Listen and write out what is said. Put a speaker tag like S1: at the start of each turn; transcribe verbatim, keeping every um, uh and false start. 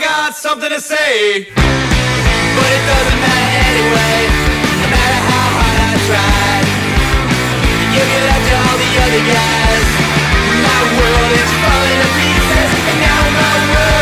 S1: got something to say, but it doesn't matter anyway. No matter how hard I tried to give you love to all the other guys, my world is falling to pieces, and now my world